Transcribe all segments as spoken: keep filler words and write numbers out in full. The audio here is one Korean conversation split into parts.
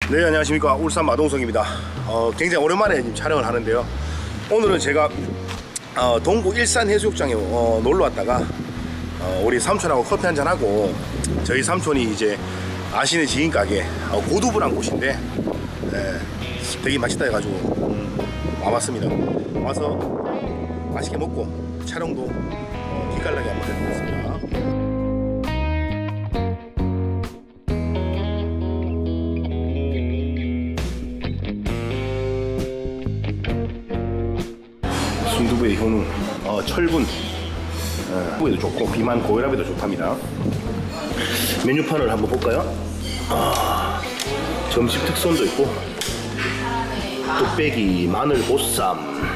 네, 안녕하십니까. 울산 마동석입니다. 어, 굉장히 오랜만에 지금 촬영을 하는데요. 오늘은 제가 어, 동구 일산해수욕장에 어, 놀러 왔다가 어, 우리 삼촌하고 커피 한잔 하고, 저희 삼촌이 이제 아시는 지인 가게 어, 고두부란 곳인데 예, 되게 맛있다 해가지고 음, 와봤습니다. 와서 맛있게 먹고 촬영도 어, 기깔나게 한번 해보겠습니다. 순두부의 효능, 어, 철분, 어, 에도 좋고 비만 고혈압에도 좋답니다. 메뉴판을 한번 볼까요? 아, 점심 특선도 있고, 뚝배기, 마늘 보쌈,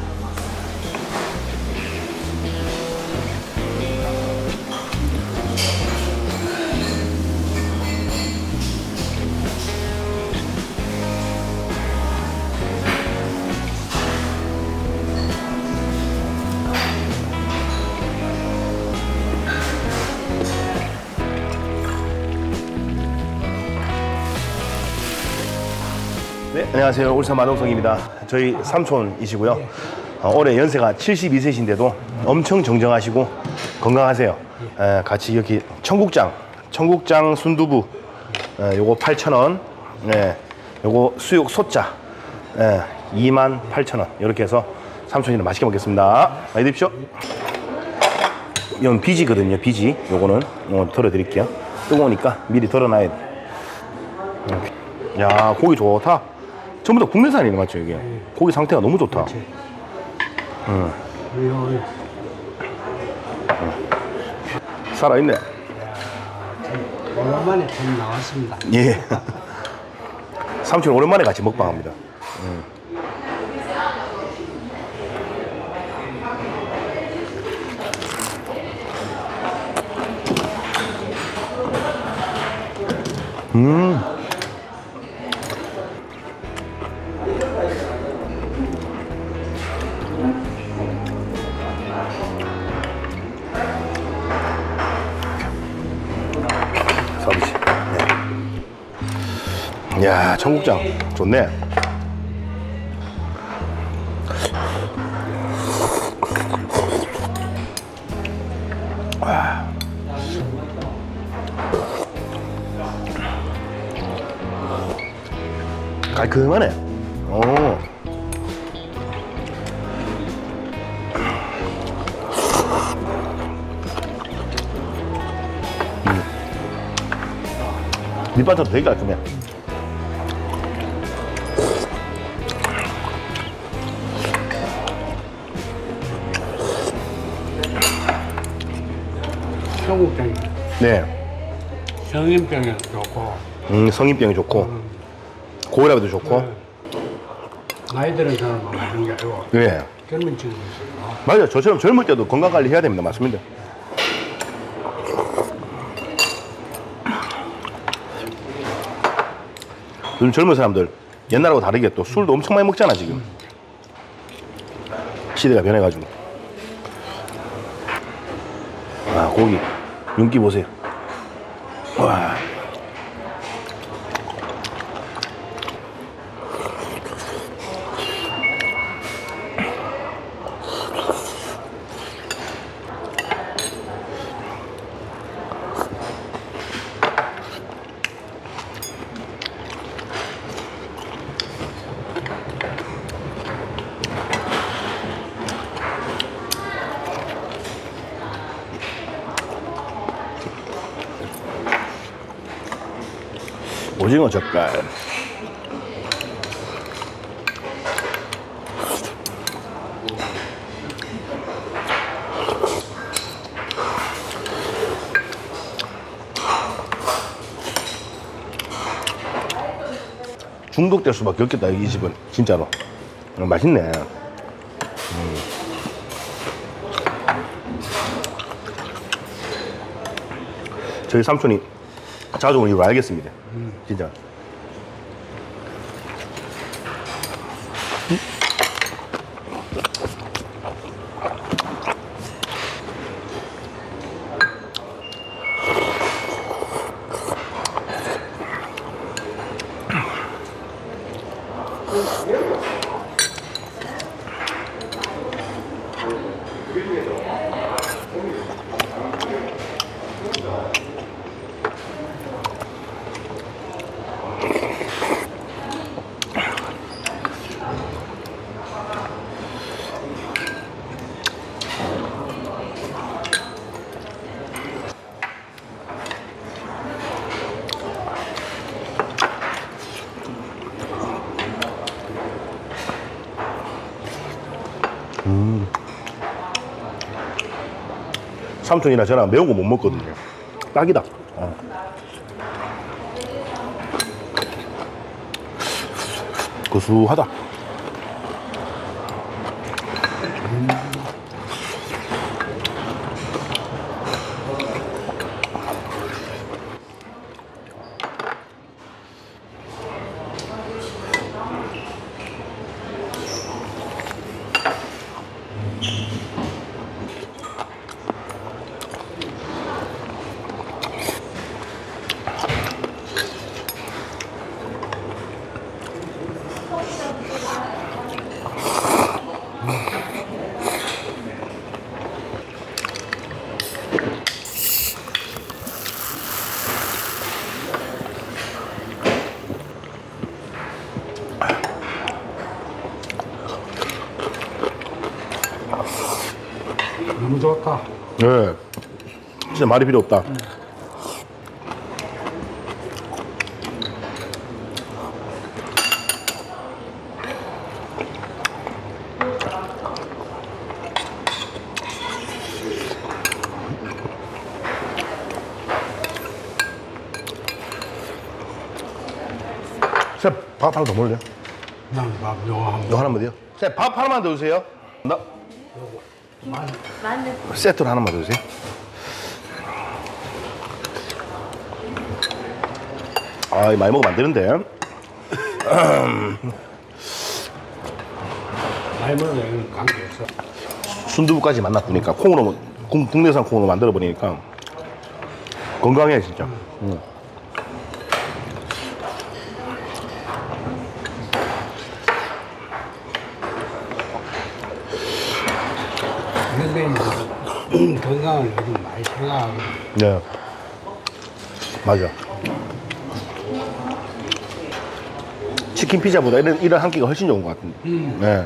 네, 안녕하세요. 울산 마동석입니다. 저희 삼촌이시고요. 어, 올해 연세가 칠십이 세신데도 엄청 정정하시고 건강하세요. 에, 같이 여기 청국장, 청국장 순두부, 에, 요거 팔천 원, 예, 요거 수육 소자, 예, 이만 팔천 원. 이렇게 해서 삼촌이랑 맛있게 먹겠습니다. 많이 드십시오. 이건 비지거든요. 비지. 요거는 어, 덜어드릴게요. 뜨거우니까 미리 덜어놔야 돼. 야, 고기 좋다. 전부 다 국내산이네, 맞죠, 이게? 네. 고기 상태가 너무 좋다. 응. 응. 살아있네. 오랜만에 좀 나왔습니다. 예. 삼촌 오랜만에 같이 먹방합니다. 응. 음. 서비스. 네. 야, 청국장 좋네. 와. 깔끔하네. 오. 밑반찬도 되게 깔끔해. 청국장이 네. 성인병에 좋고, 음, 성인병이 좋고, 음. 고혈압에도 좋고. 네. 나이 들은 사람만 먹는 게 아니고, 네. 젊은 친구들 있어요. 맞아요. 저처럼 젊을 때도 건강관리 해야 됩니다. 맞습니다. 요즘 젊은 사람들 옛날하고 다르게 또 술도 엄청 많이 먹잖아 지금. 시대가 변해가지고. 아, 고기 윤기 보세요. 와. 오징어 젓갈. 중독될 수밖에 없겠다, 이 집은. 진짜로. 어, 맛있네. 음. 저희 삼촌이 자주 오는 이유를 알겠습니다. 음. 진짜. 음? 음. 삼촌이나 저랑 매운 거 못 먹거든요. 딱이다. 어. 고소하다. 음. 너무 좋다. 네. 진짜 말이 필요 없다. 음. 쌤, 밥 하나 더 먹을래요? 그냥 밥 요거 한 이거 하나만 더요? 쌤, 밥 하나만 더 주세요. 나 마늘. 세트로 하나만 더 주세요. 아, 많이 먹으면 안 되는데. 많이 먹으면 관계 없어. 순두부까지 만났으니까 콩으로 국- 국내산 콩으로 만들어 버리니까 건강해 진짜. 음. 선생님 건강을 요즘 많이 생각하고 네, 맞아. 치킨 피자보다 이런 이런 한 끼가 훨씬 좋은 것 같은데. 음. 네.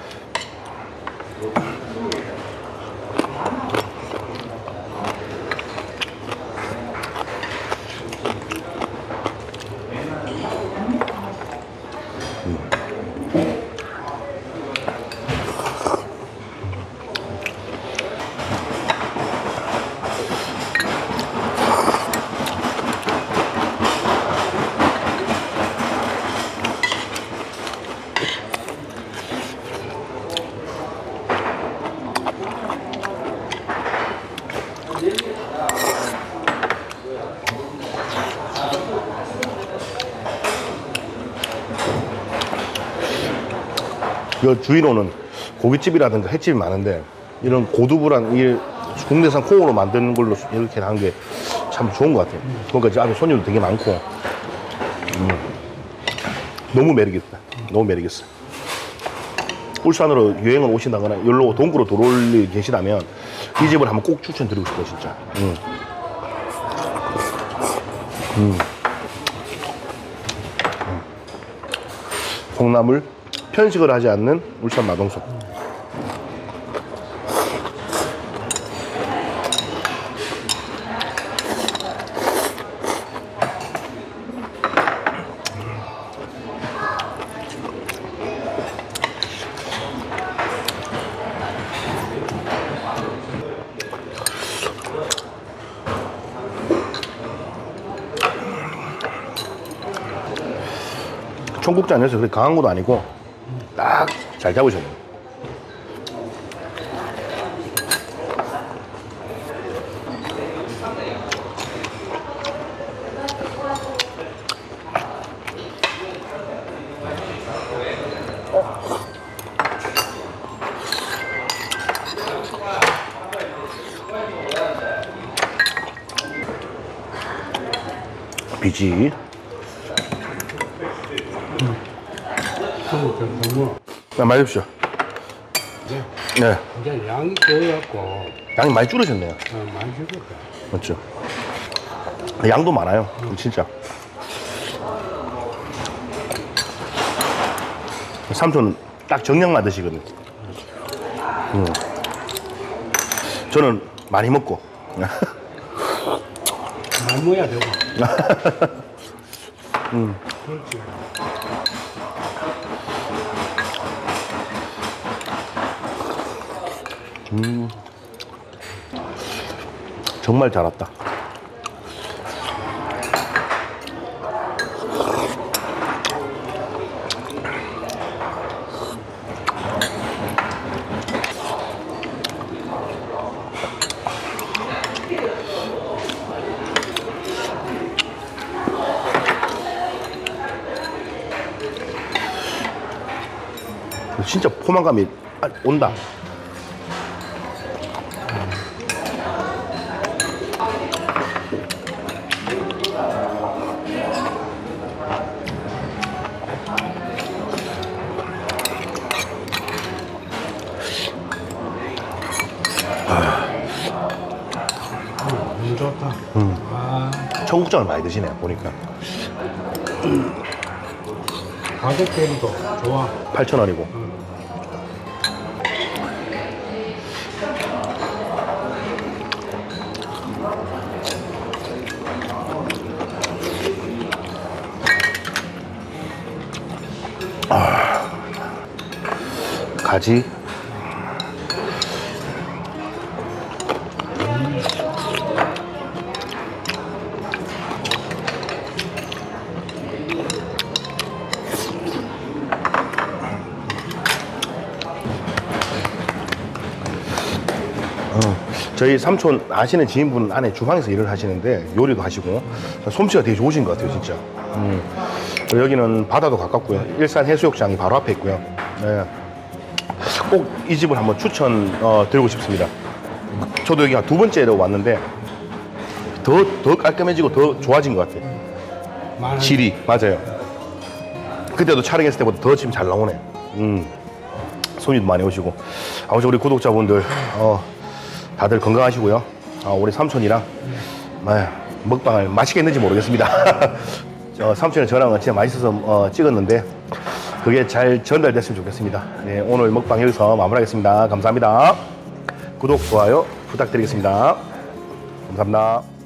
여 주위로는 고깃집이라든가 횟집이 많은데 이런 고두부란 이 국내산 콩으로 만드는 걸로 이렇게 한 게 참 좋은 것 같아요. 그러니까 이제 앞에 손님도 되게 많고 음. 너무 매력있다. 너무 매력있어. 울산으로 여행을 오신다거나 여기로 동구로 들어올 일 계시다면 이 집을 한번 꼭 추천드리고 싶어요 진짜. 음. 음. 음. 콩나물 편식을 하지 않는 울산 마동석. 청국장에서 그렇게 강한 것도 아니고 딱 잘 잡으셨네요. 비지. 그럼 좀 너무 나 많이 드십시오. 이제 네. 이제 양이 적어갖고 양이 많이 줄으셨네요. 어, 많이 죽었다. 맞죠? 양도 많아요. 진짜. 삼촌 딱 정량만 드시거든요. 음. 저는 많이 먹고. 많이 먹어야 되고. 음. 그렇지. 음. 정말 잘 왔다. 진짜 포만감이 온다. 너무 좋다. 음. 아, 청국장을 많이 드시네 보니까. 가격 대비도 좋아. 팔천 원이고. 아, 가지. 어, 저희 삼촌 아시는 지인분 안에 주방에서 일을 하시는데 요리도 하시고 솜씨가 되게 좋으신 것 같아요 진짜. 음. 여기는 바다도 가깝고요. 일산 해수욕장이 바로 앞에 있고요. 네. 꼭 이 집을 한번 추천 어, 드리고 싶습니다. 저도 여기 한 두 번째로 왔는데 더, 더 깔끔해지고 더 좋아진 것 같아요. 많은 질이. 맞아요. 그때도 촬영했을 때보다 더 지금 잘 나오네. 음. 손님도 많이 오시고. 아무튼 우리 구독자분들 어, 다들 건강하시고요. 아, 우리 삼촌이랑 아, 먹방을 맛있게 했는지 모르겠습니다. 어, 삼촌이 저랑 진짜 맛있어서 어, 찍었는데 그게 잘 전달됐으면 좋겠습니다. 네, 오늘 먹방 여기서 마무리하겠습니다. 감사합니다. 구독, 좋아요 부탁드리겠습니다. 감사합니다.